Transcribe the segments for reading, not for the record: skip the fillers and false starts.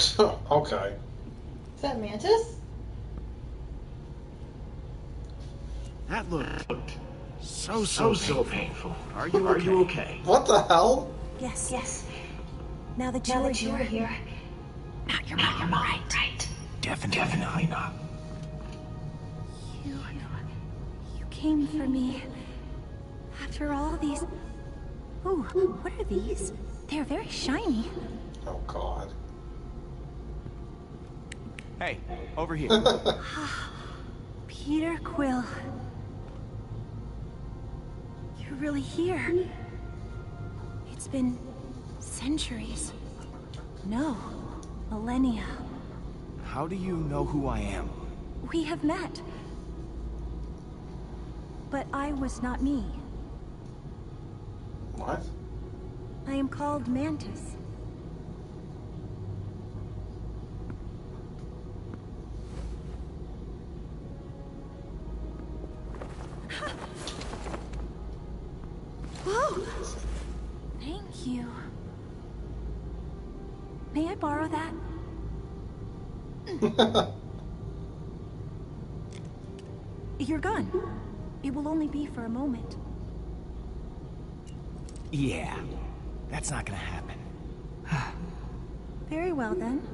Okay. Is that Mantis? That looked so painful. Are you okay? What the hell? Yes. Now that you are here. Not your mom, right? Definitely not. You came for me. After all these... Ooh, what are these? They're very shiny. Oh God. Hey, over here. Peter Quill. You're really here. It's been centuries. No, millennia. How do you know who I am? We have met. But I was not me. What? I am called Mantis. Whoa! Thank you. May I borrow that? Your gun. It will only be for a moment. Yeah, that's not gonna happen. Very well, then.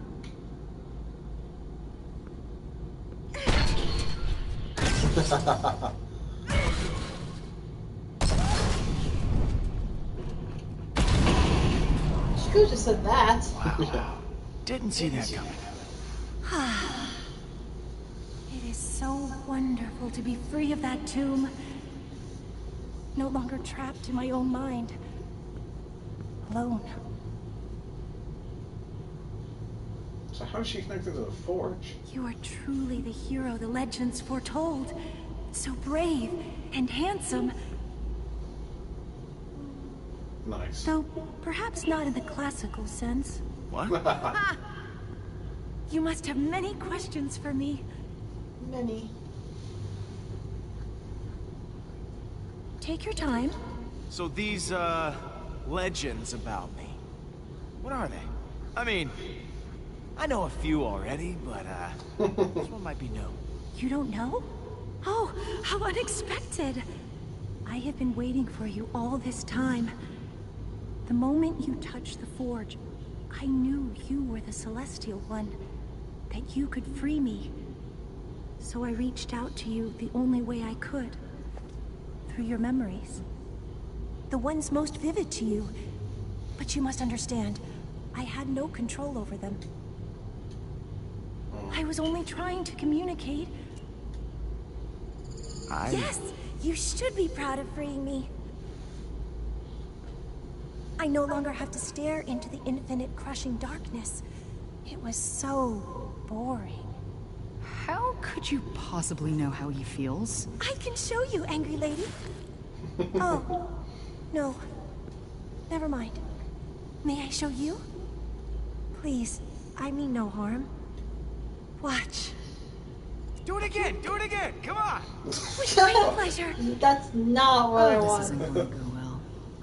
She could have just said that. Wow. Didn't see that coming. It is so wonderful to be free of that tomb. No longer trapped in my own mind. Alone. So how is she connected to the forge? You are truly the hero the legends foretold. So brave and handsome. Nice. Though perhaps not in the classical sense. What? You must have many questions for me. Many. Take your time. So these, legends about me, what are they? I mean, I know a few already, but, this one might be new. You don't know? Oh, how unexpected! I have been waiting for you all this time. The moment you touched the forge, I knew you were the Celestial One, that you could free me. So I reached out to you the only way I could. Through your memories. The ones most vivid to you. But you must understand, I had no control over them. I was only trying to communicate. Yes, you should be proud of freeing me. I no longer have to stare into the infinite crushing darkness. It was so boring. How could you possibly know how he feels? I can show you, angry lady. Oh, no. Never mind. May I show you? Please, I mean no harm. Watch. Do it again! Come on! With great pleasure. That's not what I This want. isn't going to go well.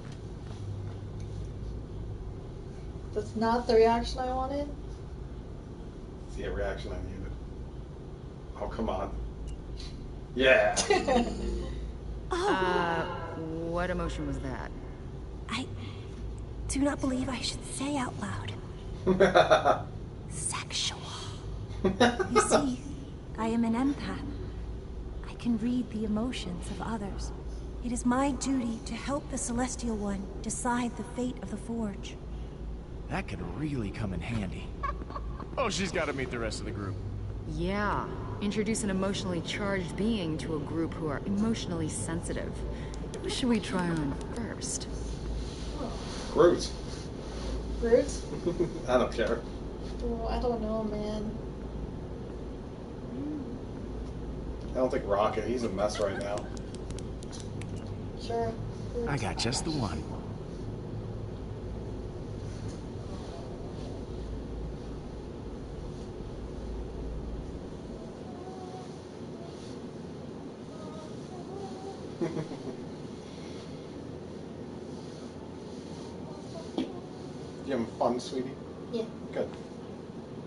That's not the reaction I wanted. It's the reaction I needed. Oh, come on. Yeah. What emotion was that? I do not believe I should say out loud. Sexual. You see, I am an empath. I can read the emotions of others. It is my duty to help the Celestial One decide the fate of the Forge. That could really come in handy. Oh, she's gotta meet the rest of the group. Yeah, introduce an emotionally charged being to a group who are emotionally sensitive. Who should we try on first? Groot. Groot? I don't care. Oh, I don't know, man. I don't think Rocket. He's a mess right now. Sure. Groot. I got just the one. You having fun, sweetie? Yeah. Good.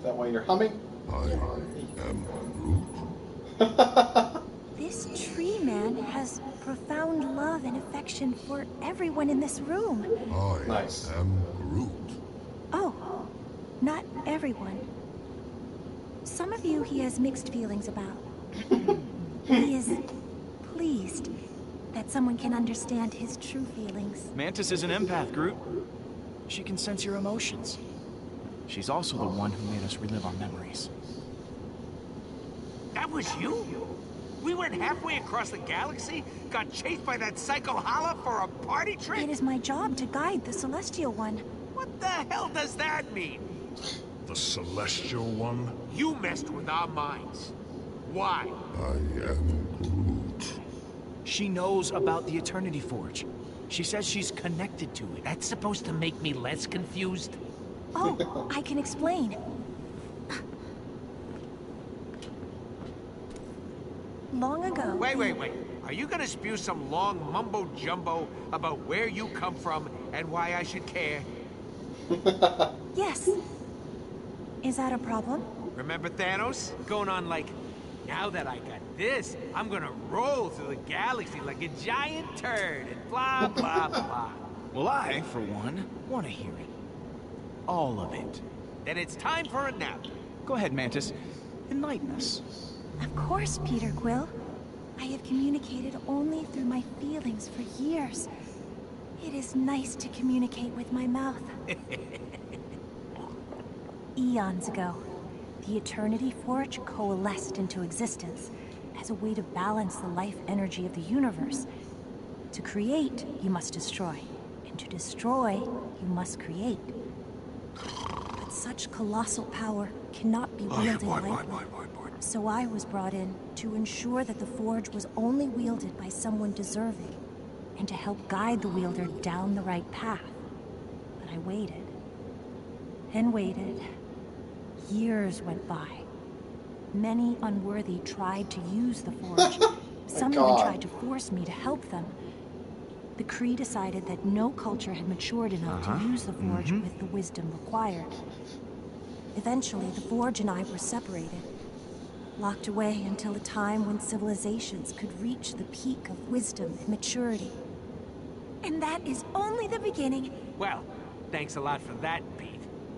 that why you're humming? I am Groot. This tree man has profound love and affection for everyone in this room. I Nice. am Groot. Oh, not everyone. Some of you he has mixed feelings about. He is pleased that someone can understand his true feelings. Mantis is an empath, Groot. She can sense your emotions. She's also the one who made us relive our memories. That was you? We went halfway across the galaxy, got chased by that psycho Hala for a party trick? It is my job to guide the Celestial One. What the hell does that mean? The Celestial One. You messed with our minds. Why? I am Groot. She knows about the Eternity Forge. She says she's connected to it. That's supposed to make me less confused? Oh, I can explain. Long ago... Wait. Are you gonna spew some long mumbo-jumbo about where you come from and why I should care? Yes. Is that a problem? Remember Thanos? Going on like, now that I got this, I'm gonna roll through the galaxy like a giant turd and blah, blah, blah. Well, I, for one, want to hear it. All of it. Then it's time for a nap. Go ahead, Mantis. Enlighten us. Of course, Peter Quill. I have communicated only through my feelings for years. It is nice to communicate with my mouth. Eons ago, the Eternity Forge coalesced into existence as a way to balance the life energy of the universe. To create, you must destroy. And to destroy, you must create. But such colossal power cannot be wielded lightly. So I was brought in to ensure that the Forge was only wielded by someone deserving, and to help guide the wielder down the right path. But I waited, and waited. Years went by. Many unworthy tried to use the Forge. Some even God. tried to force me to help them. The Kree decided that no culture had matured enough to use the Forge with the wisdom required. Eventually, the Forge and I were separated. Locked away until a time when civilizations could reach the peak of wisdom and maturity. And that is only the beginning. Well, thanks a lot for that, Pete.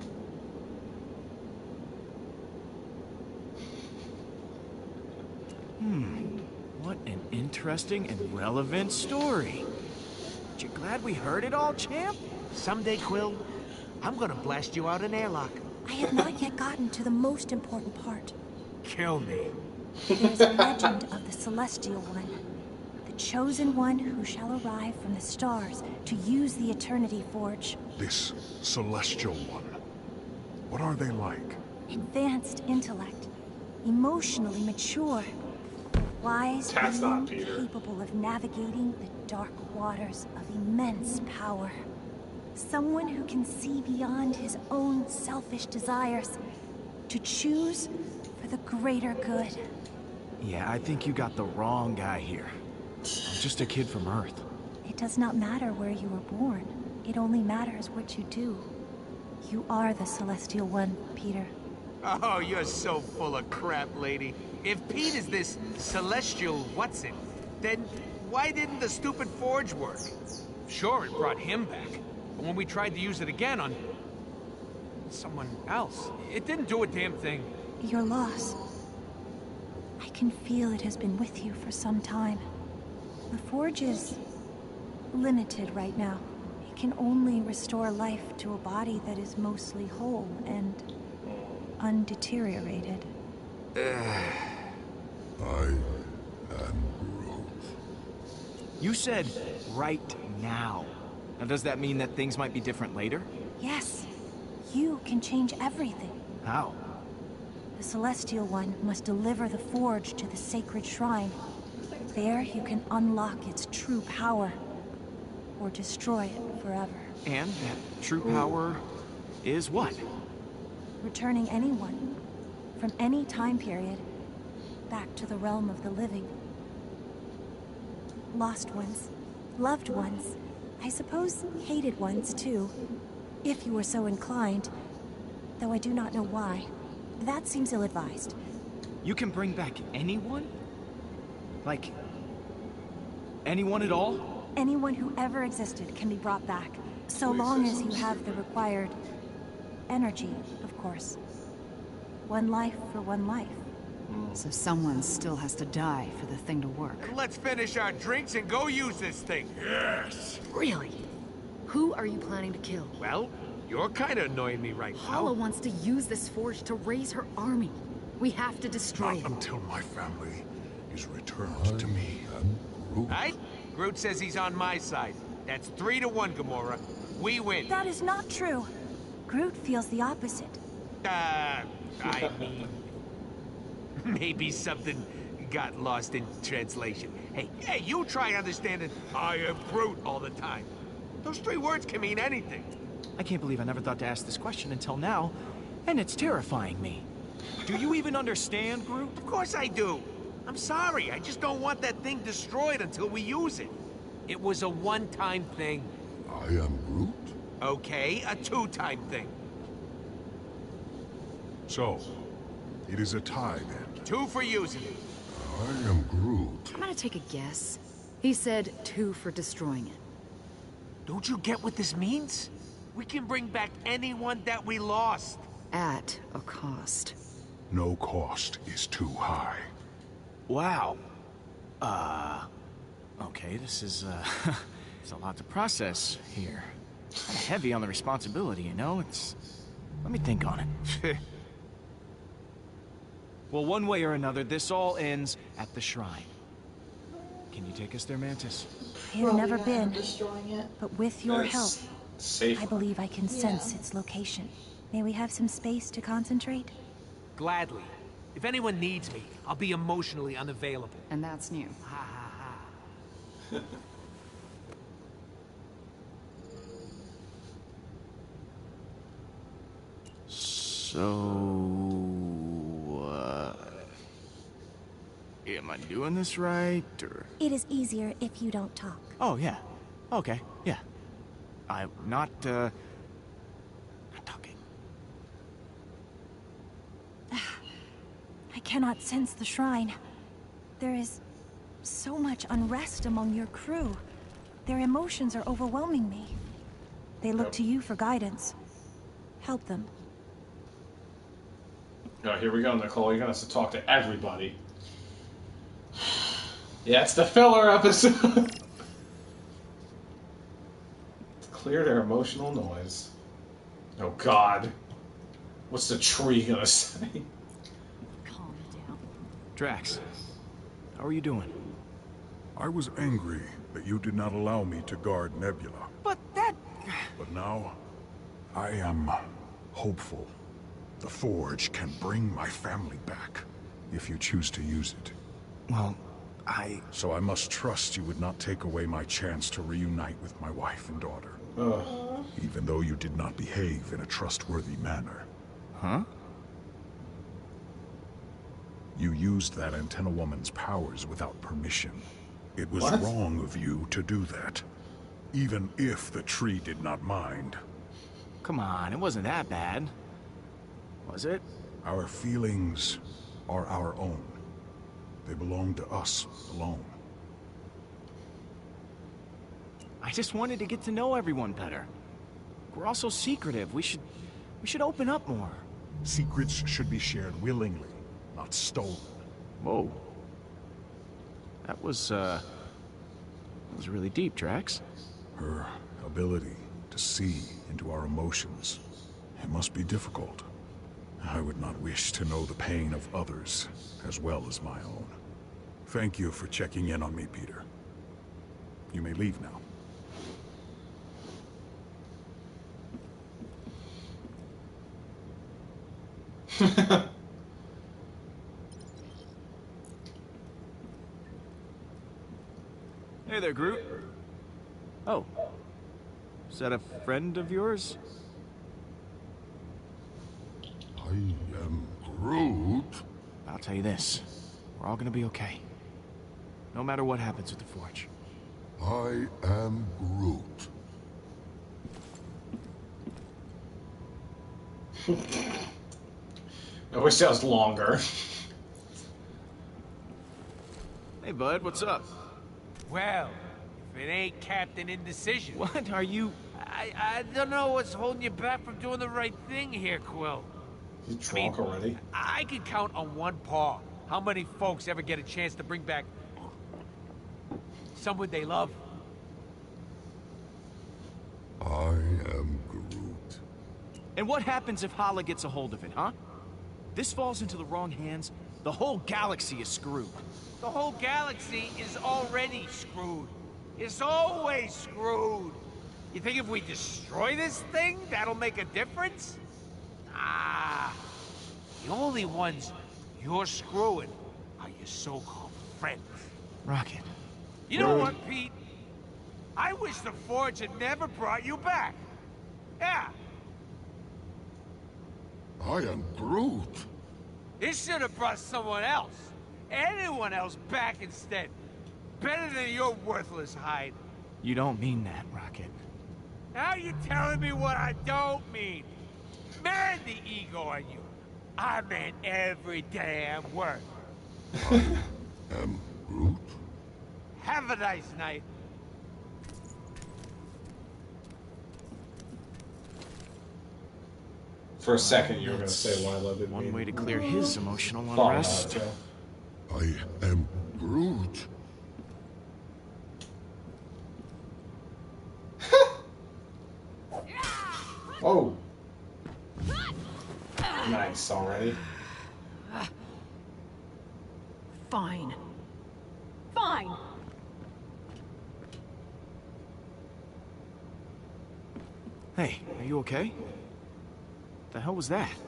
What an interesting and relevant story. Aren't you glad we heard it all, champ? Someday, Quill, I'm gonna blast you out an airlock. I have not yet gotten to the most important part. Kill me. There is a legend of the Celestial One, the chosen one who shall arrive from the stars to use the Eternity Forge. This Celestial One. What are they like? Advanced intellect, emotionally mature, wise That's not being Peter. capable of navigating the dark waters of immense power. Someone who can see beyond his own selfish desires to choose for the greater good. Yeah, I think you got the wrong guy here. I'm just a kid from Earth. It does not matter where you were born. It only matters what you do. You are the Celestial One, Peter. Oh, you're so full of crap, lady. If Pete is this celestial what's-it, then why didn't the stupid forge work? Sure, it brought him back. But when we tried to use it again on someone else, it didn't do a damn thing. Your loss. I can feel it has been with you for some time. The Forge is limited right now. It can only restore life to a body that is mostly whole and undeteriorated. I am Groot. You said right now. Now, does that mean that things might be different later? Yes, you can change everything. How? The Celestial One must deliver the Forge to the sacred shrine. There you can unlock its true power, or destroy it forever. And that true power is what? Returning anyone, from any time period, back to the realm of the living. Lost ones, loved ones, I suppose hated ones too, if you were so inclined, though I do not know why. That seems ill-advised. You can bring back anyone? Like, anyone at all? Anyone who ever existed can be brought back, so long as you have the required energy, of course. One life for one life. So someone still has to die for the thing to work. Let's finish our drinks and go use this thing. Yes! Really? Who are you planning to kill? Well, you're kind of annoying me right Hala now. wants to use this forge to raise her army. We have to destroy Not it. until my family is returned to me. Right? Groot says he's on my side. That's 3-1, Gamora. We win. That is not true. Groot feels the opposite. I mean... maybe something got lost in translation. Hey, you try understanding I am Groot all the time. Those 3 words can mean anything. I can't believe I never thought to ask this question until now, and it's terrifying me. Do you even understand, Groot? Of course I do. I'm sorry, I just don't want that thing destroyed until we use it. It was a one-time thing. I am Groot? Okay, a 2-time thing. So, it is a tie then. 2 for using it. I am Groot. I'm gonna take a guess. He said 2 for destroying it. Don't you get what this means? We can bring back anyone that we lost. At a cost. No cost is too high. Wow. Okay, this is, it's a lot to process here. Kinda heavy on the responsibility, you know? Let me think on it. Well, one way or another, this all ends at the shrine. Can you take us there, Mantis? I have never Probably not been, destroying it. but with your It's help, safe. I believe I can sense Yeah. its location. May we have some space to concentrate? Gladly. If anyone needs me, I'll be emotionally unavailable. And that's new. Ha ha ha. So, am I doing this right, or? It is easier if you don't talk. Oh, yeah. Okay, yeah. I'm not talking. I cannot sense the shrine. There is so much unrest among your crew. Their emotions are overwhelming me. They look to you for guidance. Help them. Oh, here we go, Nicole. You're gonna have to talk to everybody. Yeah, it's the filler episode. Clear their emotional noise. Oh God. What's the tree gonna say? Calm down. Drax, how are you doing? I was angry that you did not allow me to guard Nebula. But that... But now, I am hopeful. The Forge can bring my family back, if you choose to use it. Well, So I must trust you would not take away my chance to reunite with my wife and daughter. Ugh. Even though you did not behave in a trustworthy manner. Huh? You used that antenna woman's powers without permission. It was What? wrong of you to do that. Even if the tree did not mind. Come on, it wasn't that bad. Was it? Our feelings are our own. They belong to us alone. I just wanted to get to know everyone better. We're all so secretive. We should open up more. Secrets should be shared willingly, not stolen. Whoa. That was really deep, Drax. Her ability to see into our emotions. It must be difficult. I would not wish to know the pain of others as well as my own. Thank you for checking in on me, Peter. You may leave now. Hey there, Groot. Oh. Is that a friend of yours? I am Groot. I'll tell you this. We're all gonna be okay. No matter what happens with the Forge. I am Groot. I wish that was longer. Hey, bud, what's up? Well, if it ain't Captain Indecision. What are you... I don't know what's holding you back from doing the right thing here, Quill. You drunk already? I can count on one paw how many folks ever get a chance to bring back someone they love. I am Groot. And what happens if Hala gets a hold of it, huh? This falls into the wrong hands, the whole galaxy is screwed. The whole galaxy is already screwed. It's always screwed. You think if we destroy this thing, that'll make a difference? Ah, the only ones you're screwing are your so-called friends. Rocket. You know what, Pete? I wish the Forge had never brought you back. Yeah, I am Groot. it should have brought someone else. Anyone else back instead. Better than your worthless hide. You don't mean that, Rocket. Now you're telling me what I don't mean. Man, the ego on you. I meant every damn word. Am Groot. Have a nice night. For a second, you were gonna say Lila didn't One mean. way to clear his emotional Thought about unrest. it, too. I am Groot. Oh. Nice already. Fine. Fine. Hey, are you okay? The hell was that?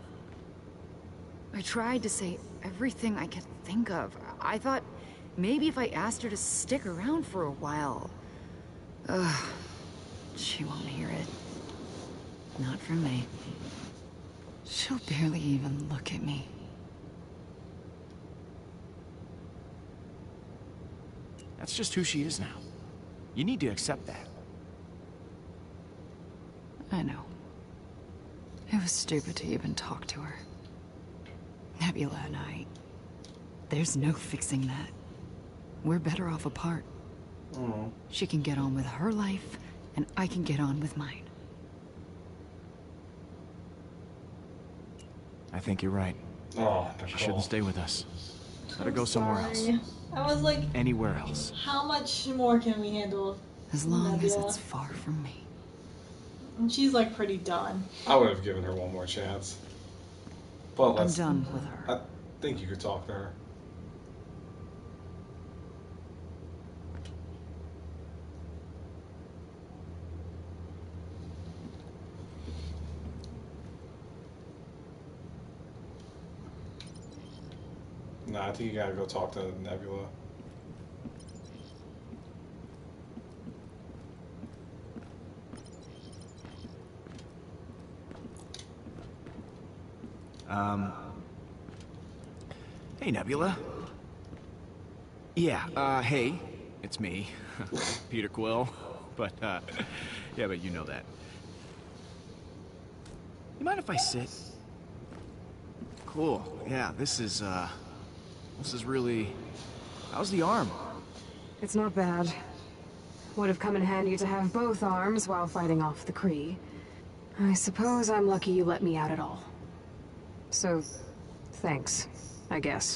I tried to say everything I could think of. I thought maybe if I asked her to stick around for a while. Ugh. She won't hear it. Not from me. She'll barely even look at me. That's just who she is now. You need to accept that. I know. It was stupid to even talk to her. Nebula and I... There's no fixing that. We're better off apart. She can get on with her life, and I can get on with mine. I think you're right. Oh, She Nicole. shouldn't stay with us. Let her go somewhere else. Sorry. I was like, Anywhere else. how much more can we handle? As long as Nebula? it's far from me. And she's like pretty done. I would have given her one more chance. But I'm let's. done with her. I think you could talk to her. Nah, I think you gotta go talk to Nebula. Hey, Nebula. Yeah, hey. It's me. Peter Quill. But, yeah, but you know that. You mind if I sit? Cool. Yeah, this is really... How's the arm? It's not bad. Would have come in handy to have both arms while fighting off the Kree. I suppose I'm lucky you let me out at all. So, thanks, I guess.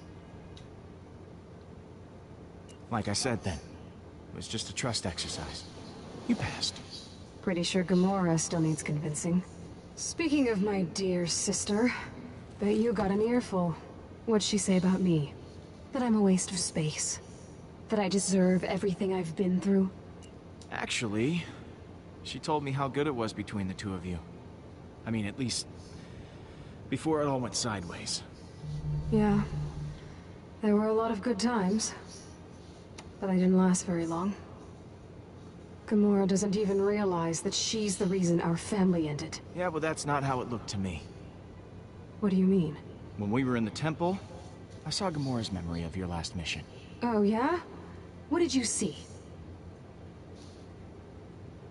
Like I said then. It was just a trust exercise. You passed. Pretty sure Gamora still needs convincing. Speaking of my dear sister, bet you got an earful. What'd she say about me? That I'm a waste of space. That I deserve everything I've been through. Actually, she told me how good it was between the two of you. I mean, at least... before it all went sideways. Yeah. There were a lot of good times. But I didn't last very long. Gamora doesn't even realize that she's the reason our family ended. Yeah, well, that's not how it looked to me. What do you mean? When we were in the temple, I saw Gamora's memory of your last mission. Oh, yeah? What did you see?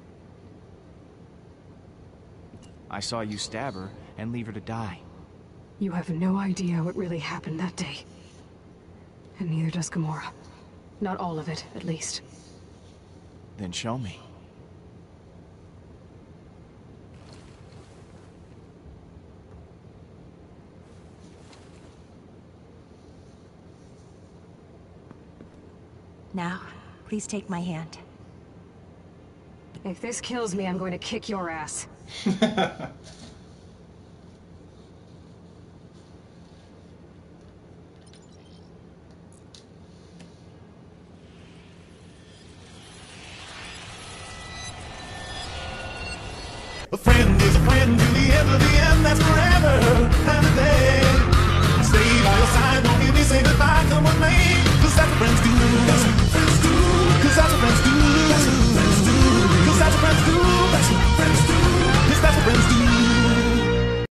I saw you stab her and leave her to die. You have no idea what really happened that day. And neither does Gamora. Not all of it, at least. Then show me. Now, please take my hand. If this kills me, I'm going to kick your ass. A friend is a friend to the end of the end, that's forever.